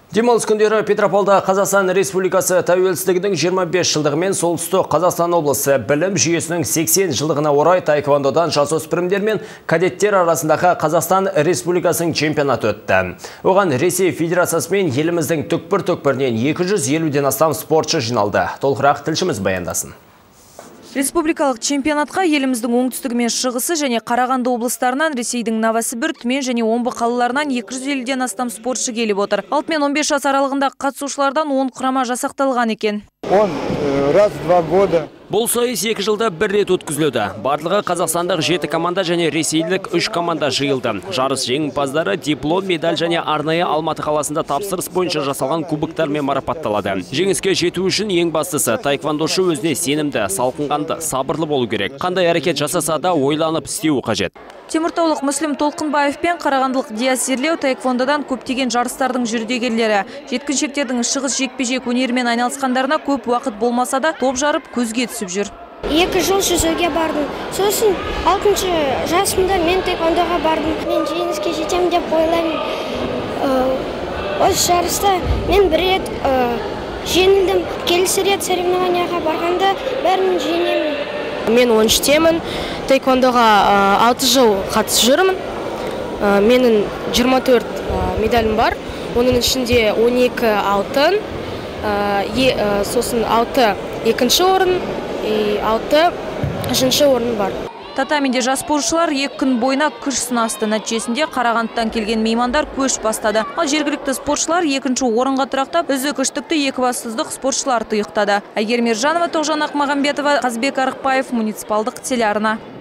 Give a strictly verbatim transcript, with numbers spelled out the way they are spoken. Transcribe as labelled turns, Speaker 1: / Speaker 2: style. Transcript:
Speaker 1: Демалыс күндері Петрополда Қазақстан Республикасы тәуелсіздігінің жиырма бес жылдығымен солтүстік Қазақстан облысы білім жүйесінің сексен жылдығына орай таеквондодан жасөспірімдер мен кадеттер арасындағы Қазақстан Республикасының чемпионаты өтті. Оған Ресей Федерациясы мен еліміздің түкпір-түкпірінен екі жүз елуден астам спортшы жиналды. Толығырақ тілшіміз баяндасын.
Speaker 2: Республикалық чемпионатқа еліміздің оңтүстігі мен шығысы және Қарағанды облыстарынан, Ресейдің Новосібір, Түмен және Омбы қалаларынан екі жүз елуден астам спортшы келіп отыр. алты мен он бес жас аралығындағы қатысушылардан он құрама жасақталған екен.
Speaker 3: Он раз в два года.
Speaker 1: Бұл сайыс екі жылда бір рет өткізіледі. Барлығы қазақстандық жеті команда және ресейлік үш команда жиылды. Жарыс жеңімпаздары диплом, медаль және арнайы Алматы қаласында тапсырыс бойынша жасалған кубоктармен марапатталады. Жеңіске жету үшін ең бастысы таеквондошы өзіне сенімді, салқынқанды, сабырлы болу керек. Қандай әрекет жасаса да ойланып істеуі қажет.
Speaker 2: Теміртаулық Мүслім Толқынбаев пен қарағандылық Диас Зерлеу таеквондодан көптеген жарыстардың жүлдегерлері. Жеткіншектердің шығыс жекпе-жек өнерімен айналысқандарына көп уақыт болмаса да топ жарып көзге түсіп жүр.
Speaker 4: Екі жыл жүзуге бардым. Сосын алтыншы жасымда мен таеквондоға бардым. Мен жеңіске жетемін деп ойлаймын. Осы жарыста мен бір рет жеңілдім. Келесі рет соревнованияға барғанда бәрін жеңемін.
Speaker 5: Мен он үштемін. Таеквондоға алты жыл қатысып жүрмін. Менің жиырма төрт медалім бар. Оның ішінде он екі алтын, сосын алты екінші орын, алты үшінші орын бар.
Speaker 2: Татаминде жас спортшылар екі күн бойына күш сынасты. Нәтижесінде Қарағандыдан келген меймандар көш бастады. Ал жергілікті спортшылар екінші орынға тұрақтап, үздік үштікті екібастұздық спортшылар тұйықтады. Әйгерім Ержанова, Тоғжан Ақмағамбетова, Қазбек Арықбаев, муниципалдық телеарна.